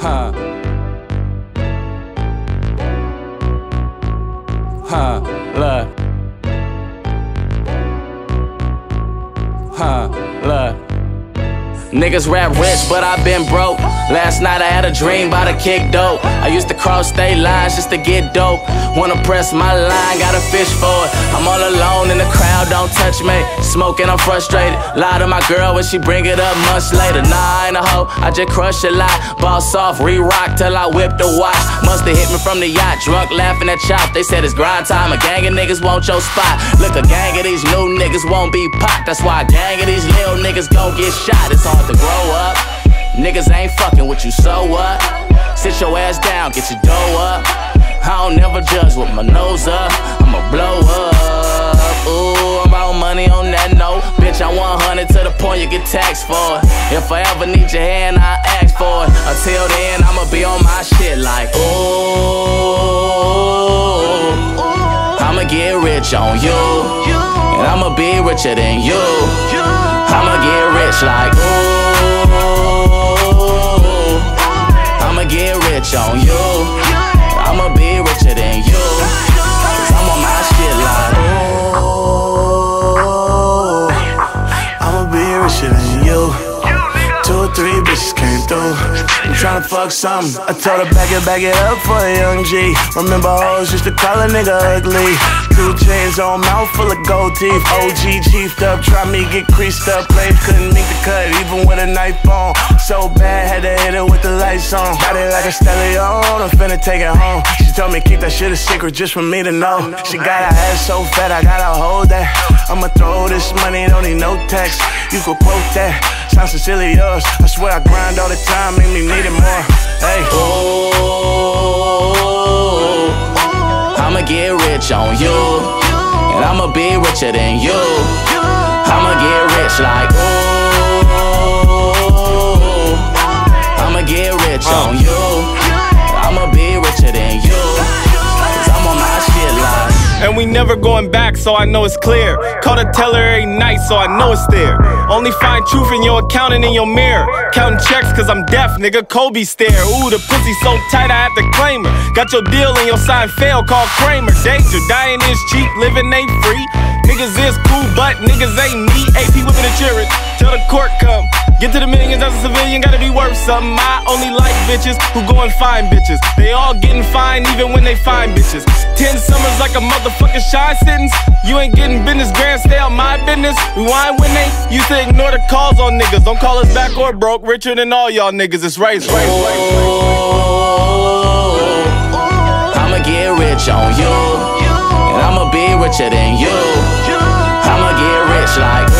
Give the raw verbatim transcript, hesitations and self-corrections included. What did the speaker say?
Huh. Huh. Look. Huh. Look. Niggas rap rich, but I been broke. Last night I had a dream about a kick dope. I used to cross state lines just to get dope. Wanna press my line, gotta fish for it. I'm all alone in the crowd, don't touch me. Smoking, I'm frustrated. Lie to my girl when she bring it up months later. Nah, I ain't a hoe, I just crush a lot. Boss off, re-rock till I whip the watch. Musta hit me from the yacht, drunk laughing at chop. They said it's grind time, a gang of niggas want your spot. Look, a gang of these new niggas won't be popped. That's why a gang of these little niggas gon' get shot. It's hard to grow up. Niggas ain't fucking with you, so what? Sit your ass down, get your dough up. I don't never judge with my nose up. I'ma blow up. Ooh, I'm out money on that note. Bitch, I one hundred to the point you get taxed for it. If I ever need your hand, I ask for it. Until then, I'ma be on my shit like ooh. I'ma get rich on you, and I'ma be richer than you. I'ma get rich like ooh. I'ma get rich on you. I'ma be richer than you. Cause I'm on my shit like ooh. I'ma be richer than you. Two or three bitches came through. I'm tryna fuck something. I told her back it, back it up for a young G. Remember hoes used to call a nigga ugly. Two chains on, mouth full of gold teeth. O G chiefed up, try me get creased up. Flames couldn't make the cut, even with a knife on. So bad, had to hit it with the lights on. Got it like a stallion, I'm finna take it home. She told me keep that shit a secret just for me to know. She got her ass so fat, I gotta hold that. I'ma throw this money, don't need no text. You could quote that, sounds sincerely yours. I swear I grind all the time, make me need it more. Hey. Ooh, I'ma get rich on you, and I'ma be richer than you. I'ma get rich like ooh. I'ma get rich on you. I'ma be richer than you. Cause I'm on my shit like. And we never going back, so I know it's clear. Call the teller every night, so I know it's there. Only find truth in your account and in your mirror. Counting checks cause I'm deaf, nigga, Kobe stare. Ooh, the pussy so tight I have to claim her. Got your deal and your sign fail, call Kramer. Danger, dying is cheap, living ain't free. Niggas is cool, but niggas ain't me. A P whipping the jury, till the court come. Get to the millions as a civilian, gotta be worth something. I only like bitches who go and find bitches. They all getting fined even when they find bitches. Ten summers like a motherfucking shine sentence. You ain't getting business, grand, stay on my business. Rewind when they used to ignore the calls on niggas. Don't call us back or broke, richer than all y'all niggas. It's race, race, race, race. I'ma get rich on you, and I'ma be richer than you. I'ma get rich like